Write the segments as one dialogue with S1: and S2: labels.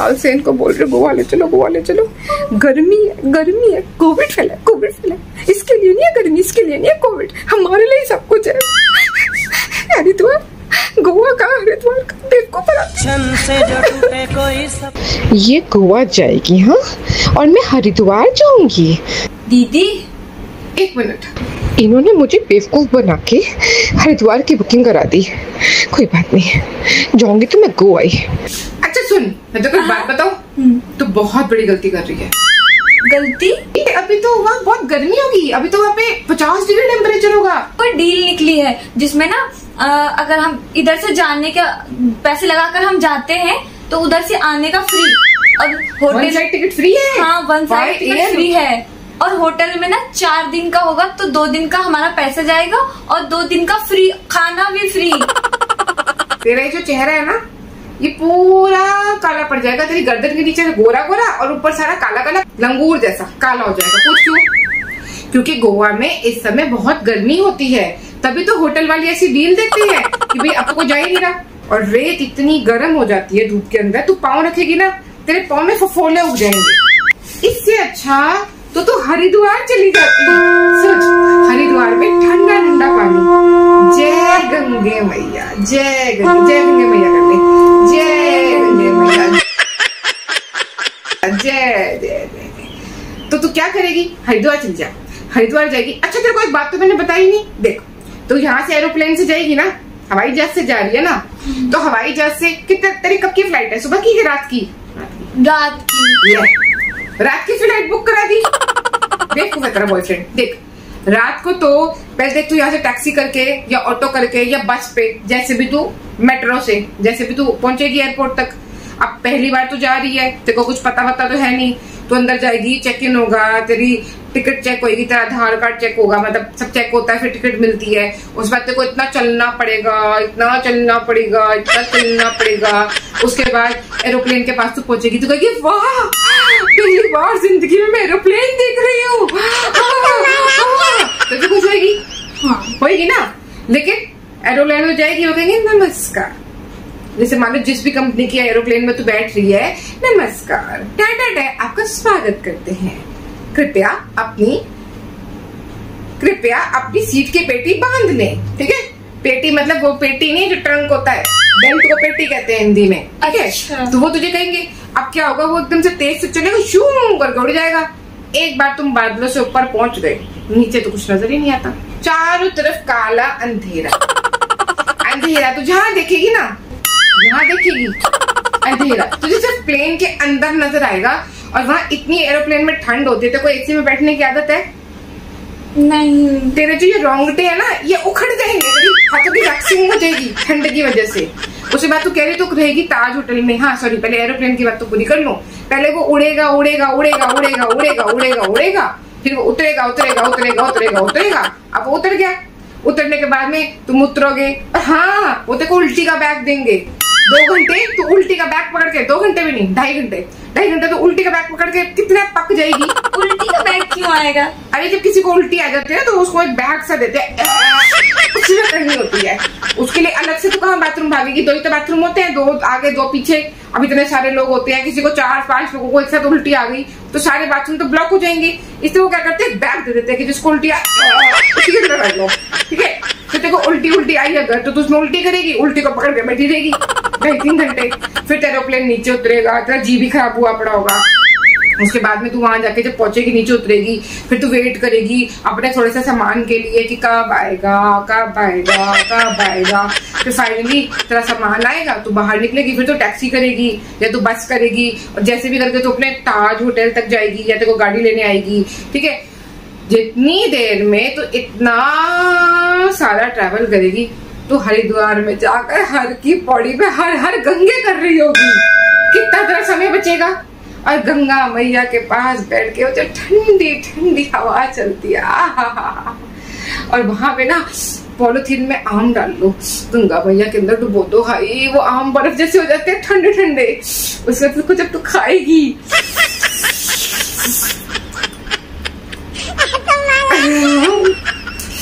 S1: साल से इनको बोल रहे गोवा ले चलो, गोवा ले चलो। गर्मी है, कोविड फैला है। इसके लिए नहीं है गर्मी, इसके लिए नहीं है कोविड, हमारे लिए सब कुछ है। हरिद्वार, गोवा का, हरिद्वार का, देखो ये गोवा जाएगी हाँ, और मैं हरिद्वार जाऊंगी।
S2: दीदी
S1: एक मिनट, इन्होंने मुझे बेवकूफ बना के हरिद्वार की बुकिंग करा दी। कोई बात नहीं, जाऊंगी तो मैं गोवा ही। अच्छा सुन, मैं तो कुछ बात बताऊं, तो बहुत बड़ी गलती कर रही है।
S2: गलती?
S1: अभी तो वहाँ बहुत गर्मी होगी, अभी तो वहाँ पे 50 डिग्री टेम्परेचर होगा।
S2: कोई डील निकली है जिसमें ना अगर हम इधर से जाने का पैसे लगाकर हम जाते हैं तो उधर से आने का फ्री, और
S1: होटल साइड टिकट फ्री है।
S2: हाँ, वन साइड टिकट फ्री है, और होटल में ना 4 दिन का होगा तो 2 दिन का हमारा पैसा जाएगा और 2 दिन का फ्री खाना भी फ्री।
S1: तेरा जो चेहरा है ना, ये पूरा काला पड़ जाएगा, तेरी गर्दन के नीचे गोरा गोरा और ऊपर सारा काला काला लंगूर जैसा काला हो जाएगा। पूछ क्यों? क्योंकि गोवा में इस समय बहुत गर्मी होती है, तभी तो होटल वाली ऐसी डील देती है कि भाई अब तो जाए नहीं रहा। और रेत इतनी गर्म हो जाती है धूप के अंदर, तू पाँव रखेगी ना, तेरे पाँव में फफोले उग जाएंगे। इससे अच्छा तो तू हरिद्वार चली जाती। सोच, हरिद्वार में ठंडा ठंडा पानी, जय गंगे मैया, जय गंगे मैया कर ले, जय गंगे मैया, जय जय जय। तो तू क्या करेगी? हरिद्वार चली जा, हरिद्वार जाएगी। अच्छा तेरे को एक बात तो मैंने बताई नहीं, देख तो यहाँ से एरोप्लेन से जाएगी ना, हवाई जहाज से जा रही है ना, तो हवाई जहाज से कितने, तेरी कब की फ्लाइट है, सुबह की है रात की? रात की फ्लाइट बुक करा दी। देख तेरा बॉयफ्रेंड, देख रात को तो पहले देख तू यहाँ से टैक्सी करके या ऑटो करके या बस पे, जैसे भी तू मेट्रो से जैसे भी तू पहुंचेगी एयरपोर्ट तक। अब पहली बार तू जा रही है, तेरे को कुछ पता तो है नहीं, तो अंदर जाएगी, चेक इन होगा, तेरी टिकट चेक होगी, तेरा आधार कार्ड चेक होगा, मतलब सब चेक होता है, फिर टिकट मिलती है। उस बाद तेरे को इतना चलना पड़ेगा, इतना चलना पड़ेगा, इतना चलना पड़ेगा। उसके बाद एरोप्लेन के पास तू पहुंचेगी, तो कहेगी वाह पहली बार जिंदगी में मैं एरोप्लेन देख रही हूँ, तो खुश होगी। हाँ होगी ना। लेकिन एरोप्लेन में जाएगी, वो कहेंगे नमस्कार, जैसे मान लो जिस भी कंपनी की एरोप्लेन में तू बैठ रही है, नमस्कार टाटा आपका स्वागत करते हैं, कृपया अपनी सीट की पेटी बांध लें। ठीक है, पेटी मतलब वो पेटी नहीं जो ट्रंक होता है, बेल्ट को पेटी कहते हैं हिंदी में। ठीक है, तो वो तुझे कहेंगे। अब क्या होगा, वो एकदम से तेज से चलेगा, शू करके उड़ जाएगा। एक बार तुम बादलों से ऊपर पहुंच गए, नीचे तो कुछ नजर ही नहीं आता, चारों तरफ काला अंधेरा अंधेरा। तो जहाँ देखेगी ना, यहाँ देखेगी अंधेरा, तुझे सिर्फ प्लेन के अंदर नजर आएगा। और वहाँ इतनी एरोप्लेन में ठंड होती है, तो कोई एसी में बैठने की आदत है
S2: नहीं।
S1: तेरे जो ये रोंगटे है ना, ये उखड़ जाएंगे, हाथों की वैक्सिंग हो जाएगी ठंड की वजह से। उसके बाद तू कह रही तो रहेगी ताज होटल में। हाँ सॉरी, पहले एरोप्लेन की बात तो पूरी कर लो। पहले वो उड़ेगा उड़ेगा उड़ेगा उड़ेगा उड़ेगा उड़ेगा उड़ेगा, फिर वो उतरेगा उतरेगा उतरेगा उतरेगा उतरेगा। अब वो उतर गया, उतरने के बाद में तुम उतरोगे, हाँ वो तेरे को उल्टी का बैग देंगे। 2 घंटे तो उल्टी का बैग पकड़ के, 2 घंटे भी नहीं, 2.5 घंटे तो उल्टी का बैग पकड़ के कितना पक जाएगी।
S2: उल्टी का बैग क्यों आएगा?
S1: अरे जब किसी को उल्टी आ जाती है तो उसको एक बैग सा देते हैं, उसमें करनी होती है। उसके लिए अलग से तो कहाँ बाथरूम भागेगी, 2 ही तो बाथरूम होते हैं, 2 आगे 2 पीछे। अब इतने सारे लोग होते हैं, किसी को 4-5 लोगों को एक साथ उल्टी आ गई तो सारे बाथरूम तो ब्लॉक हो जाएंगे। इसलिए वो क्या करते हैं, बैग दे देते हैं कि जिसको उल्टी उसी के अंदर रख लो। ठीक है, तो तेरे को उल्टी आई अगर तो उसमें उल्टी करेगी, उल्टी को पकड़ के बैठी रहेगी 2-3 घंटे। फिर एरोप्लेन नीचे उतरेगा, तेरा जी भी खराब हुआ पड़ा होगा। उसके बाद में तू वहां जाके जब पहुंचेगी, नीचे उतरेगी, फिर तू वेट करेगी अपने थोड़े से सामान के लिए कि कब आएगा कब आएगा कब आएगा। फिर फाइनली तेरा सामान आएगा, तू बाहर निकलेगी, फिर तो टैक्सी करेगी या तो बस करेगी, और जैसे भी करके तू अपने ताज होटल तक जाएगी या तेरे को गाड़ी लेने आएगी। ठीक है, जितनी देर में तो इतना सारा ट्रैवल करेगी, तो हरिद्वार में जाकर हर की पौड़ी में हर हर गंगे कर रही होगी। कितना तेरा समय बचेगा। और गंगा मैया के पास बैठ के वो जो ठंडी ठंडी हवा चलती है, और वहां पे ना पॉलिथीन में आम डाल लो, गंगा मैया के अंदर डुबो दो, भाई वो आम बर्फ जैसे हो जाते हैं ठंडे ठंडे। उसके बाद जब तू खाएगी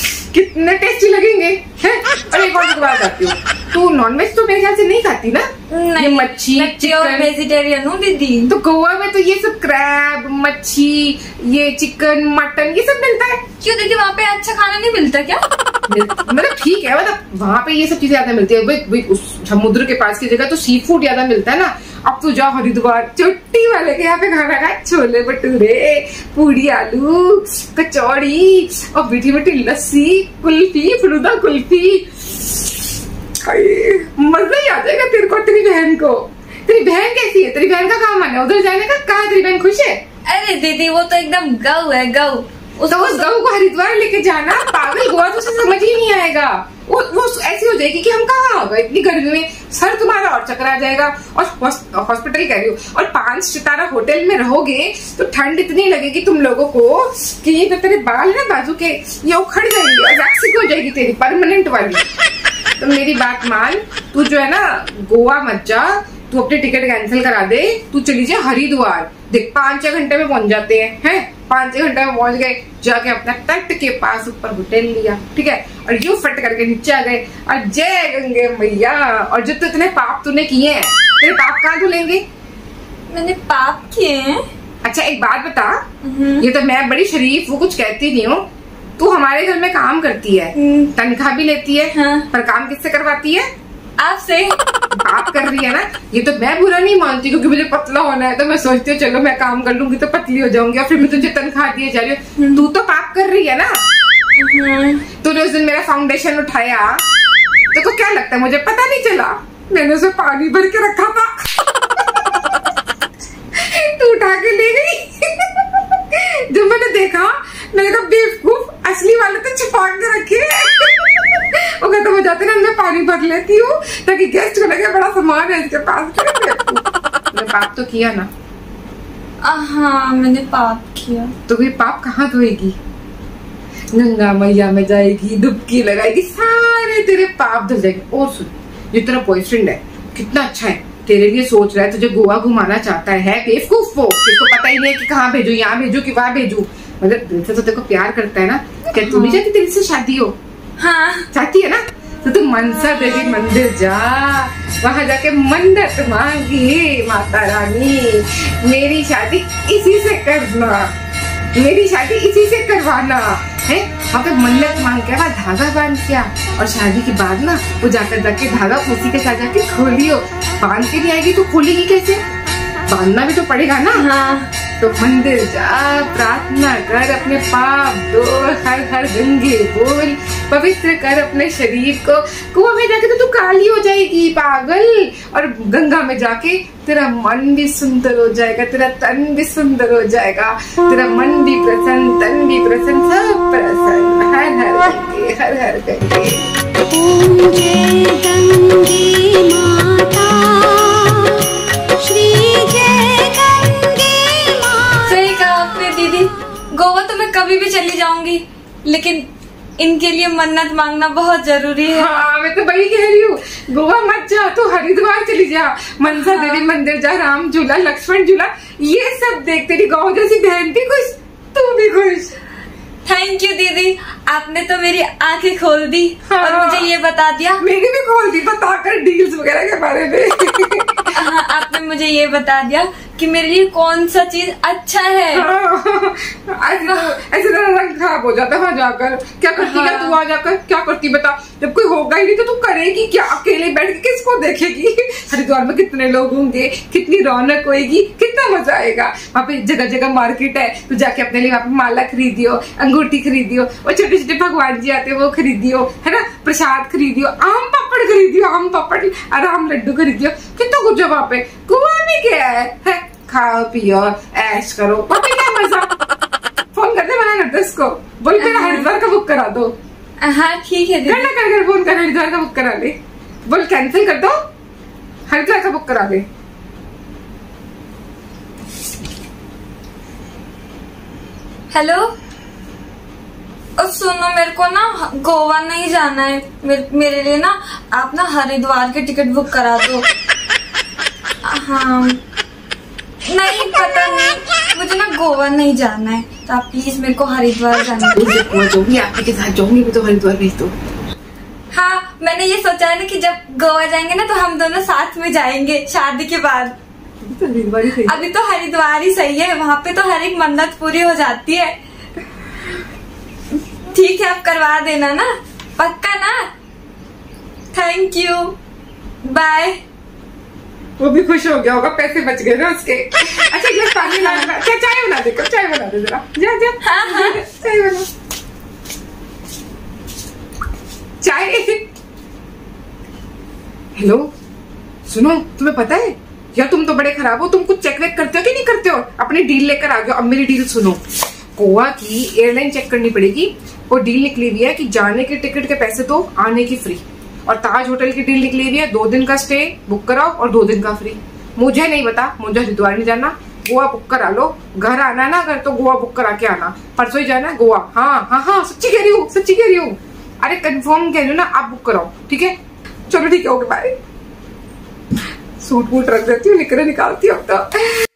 S1: कितने टेस्टी लगेंगे हैं। और एक और बात आती हूँ, तू नॉनवेज तो मेरे ख्याल से नहीं खाती ना? ये मच्छी
S2: चिकन वेजिटेरियन हूँ दीदी।
S1: तो गोवा में तो ये सब क्रैब, मच्छी, ये चिकन, मटन, ये सब मिलता है।
S2: क्यों दीदी, वहाँ पे अच्छा खाना नहीं मिलता क्या?
S1: मतलब ठीक है, मतलब वहाँ पे ये सब चीजें ज्यादा मिलती है। उस समुद्र के पास की जगह तो सी फूड ज्यादा मिलता है ना। अब तो जाओ हरिद्वार, चुट्टी वाले के यहाँ पे खाना खा, छोले भटूरे, पूरी आलू, कचौड़ी और मीठी मीठी लस्सी, कुल्फी, फलूदा कुल्फी। मजा ही आ जाएगा तेरे को, तेरी बहन को। तेरी बहन कैसी है? तेरी बहन का कहाँ मन है उधर जाने का? कहाँ तेरी बहन खुश है?
S2: अरे दीदी वो तो एकदम गऊ है, गऊ।
S1: तो उस गऊ को हरिद्वार लेके जाना, पागल। गोवा तो उसे समझ ही नहीं आएगा। वो ऐसी हो जाएगी कि हम कहाँ आ गए इतनी गर्मी में, सर तुम्हारा और चक्कर आ जाएगा। और हॉस्पिटल कह रही हो, और 5 सितारा होटल में रहोगे तो ठंड इतनी लगेगी तुम लोगों को कि ये तेरे बाल है बाजू के, ये उखड़ जाएंगे और वैक्सिंग हो जाएगी तेरी परमानेंट वाली। तो मेरी बात मान, तू जो है ना गोवा मत जा, तू अपनी टिकट कैंसिल करा दे, तू चली जा हरिद्वार। देख 5-6 घंटे में पहुंच जाते हैं 5-6 घंटे में पहुंच गए, जाके अपना तट के पास ऊपर होटल लिया, ठीक है, और यूं फट करके नीचे आ गए और जय गंगे मैया। और जो तो इतने पाप तूने किए हैं, तेरे पाप कहाँ धुलेंगे?
S2: मैंने पाप किए हैं?
S1: अच्छा एक बात बता, ये तो मैं बड़ी शरीफ वो कुछ कहती नहीं हूँ, तू हमारे घर में काम करती है, तनख्वाह भी लेती है,
S2: हाँ।
S1: पर काम किससे करवाती है?
S2: आपसे।
S1: पाप कर रही है ना। ये तो मैं बुरा नहीं मानती, क्योंकि मुझे पतला होना है तो मैं सोचती हूँ चलो मैं काम कर लूंगी तो पतली हो जाऊंगी, और फिर मैं तुझे तनख्वाह दिए जा रही हूँ। तू तो पाप कर रही है ना। तूने उस दिन मेरा फाउंडेशन उठाया, तो क्या लगता है मुझे पता नहीं चला? मैंने उसे पानी भर के रखा था, तू उठा के ले गई। जब मैंने देखा, मैंने कहा बेवकूफ, असली वाले तो छुपा के रखे। वो खत्म हो जाते ना, मैं पानी भर लेती हूँ ताकि गेस्ट को लगे बड़ा सामान है इसके पास। मैंने पाप तो किया ना।
S2: हाँ मैंने पाप किया।
S1: तो ये पाप कहाँ धोएगी? गंगा मैया में जाएगी, डुबकी लगाएगी, सारे तेरे पाप धुल जाएंगे। और सुन, ये तेरा बॉयफ्रेंड है कितना अच्छा है, तेरे लिए सोच रहा है, तुझे गोवा घुमाना चाहता है बेवकूफ वो, इसको पता ही नहीं है कि कहाँ भेजू, यहाँ भेजू कि वहाँ भेजू। मतलब दिल से तो तेरे को प्यार करता है ना। क्या तू नहीं चाहती तेरे से शादी हो?
S2: हाँ
S1: चाहती है ना। तो तू मनसा देवी मंदिर जा, वहां जाके मन्नत मांगी, माता रानी मेरी शादी इसी से करना, मेरी शादी इसी से करवाना है। वहाँ पे मन्नत मांग के बाद धागा बांध किया, और शादी के बाद ना वो जाकर जाके धागा उसी के साथ जाके खोलियो। बांध के नहीं आएगी तो खोलेगी कैसे? बांधना भी तो पड़ेगा ना।
S2: हाँ।
S1: तो मंदिर जा, प्रार्थना कर, अपने पाप धो, हर हर गंगे बोल, पवित्र कर अपने शरीर को। कुआं में जाके तो तू काली हो जाएगी पागल, और गंगा में जाके तेरा मन भी सुंदर हो जाएगा, तेरा तन भी सुंदर हो जाएगा, तेरा मन भी प्रसन्न, तन भी प्रसन्न, सब प्रसन्न। हर हर गंगे, हर हर गंगे।
S2: गोवा तो मैं कभी भी चली जाऊंगी, लेकिन इनके लिए मन्नत मांगना बहुत जरूरी है।
S1: हाँ मैं तो वही कह रही हूँ, गोवा मत जा, तो हरिद्वार चली जा, मनसा देवी मंदिर जा, राम झूला, लक्ष्मण झूला, ये सब देख। तेरी गाँव जैसी बहन भी खुश, तू भी खुश।
S2: थैंक यू दीदी, आपने तो मेरी आंखें खोल दी। हाँ। और मुझे ये बता दिया,
S1: मेरी भी खोल दी, बताकर डील्स वगैरह के बारे में।
S2: हाँ, आपने मुझे ये बता दिया कि मेरे लिए कौन सा चीज अच्छा है।
S1: ऐसे तरह रंग खराब हो जाता है वहाँ जाकर। क्या करती है तू वहाँ जाकर? क्या करती बता? जब कोई होगा ही नहीं तो तू करेगी क्या? अकेले बैठ के किसको देखेगी? हरिद्वार में कितने लोग होंगे, कितनी रौनक होगी, कितना मजा आएगा। वहाँ पे जगह जगह मार्केट है, तू जाके अपने लिए वहाँ पे माला खरीदियो, अंगूठी खरीदियो, और छोटे छोटे भगवान जी आते हैं वो खरीदियो, है ना, प्रसाद खरीदियो, आम पापड़ खरीदियो, आम पापड़ और आम लड्डू खरीदियो। कितना कुछ है वहाँ पे। गोवा में क्या है? खाओ पियो ऐश करो, वहाँ पे क्या मजा। फोन करते मना करते इसको, बोल मेरा हरिद्वार का बुक करा दो।
S2: हाँ ठीक है,
S1: कर फोन कर, हरिद्वार का बुक करा दे, बोल कैंसिल कर दो, हरिद्वार का बुक करा दे।
S2: हेलो, और सुनो, मेरे को ना गोवा नहीं जाना है, मेरे लिए ना आप ना हरिद्वार की टिकट बुक करा दो। हाँ नहीं, पता नहीं, मुझे ना गोवा नहीं जाना है, तो आप प्लीज मेरे को हरिद्वार जाना है।
S1: जाऊंगी, आपके साथ जाऊंगी, मैं तो हरिद्वार भेज दो।
S2: हाँ मैंने ये सोचा है ना कि जब गोवा जाएंगे ना तो हम दोनों साथ में जाएंगे शादी के बाद। अभी तो हरिद्वार ही सही है, वहाँ पे तो हर एक मन्नत पूरी हो जाती है। ठीक है, आप करवा देना ना, पक्का ना? Thank you, bye.
S1: वो भी खुश हो गया होगा, पैसे बच गए ना उसके। अच्छा गिलास पानी लाना, चाय बना दे, चाय बना दे जरा, जा जा। हाँ। चाय बना, चाय। हेलो सुनो, तुम्हें पता है यार, तुम तो बड़े खराब हो, तुम कुछ चेक वेक करते हो कि नहीं करते हो? अपनी डील लेकर आ गए। अब मेरी डील सुनो, गोवा की एयरलाइन चेक करनी पड़ेगी। वो डील निकली हुई है कि जाने के टिकट के पैसे तो आने की फ्री, और ताज होटल की डील निकली हुई है 2 दिन का स्टे बुक कराओ और 2 दिन का फ्री। मुझे नहीं पता, मुझे हरिद्वार नहीं जाना, गोवा बुक करा लो। घर आना है ना अगर, तो गोवा बुक करा के आना, परसों ही जाना है गोवा। हाँ हाँ हाँ, सच्ची कह रही हूँ, सच्ची कह रही हूँ। अरे कंफर्म कह रही हूँ ना, आप बुक कराओ, ठीक है? चलो ठीक है, ओके बाय। सूट वूट रख देती हूँ, निकलती हूँ अब तो।